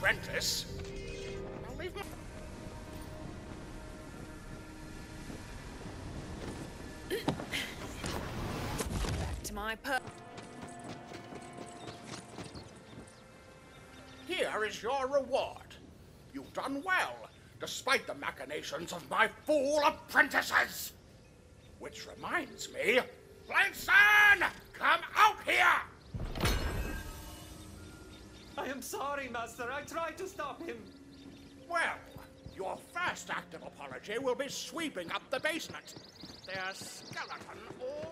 apprentice. Now leave me. Back to my Here is your reward. You've done well, despite the machinations of my fool apprentices. Which reminds me, Blanson, come out here! I am sorry, Master. I tried to stop him. Well, your first act of apology will be sweeping up the basement. There's skeleton all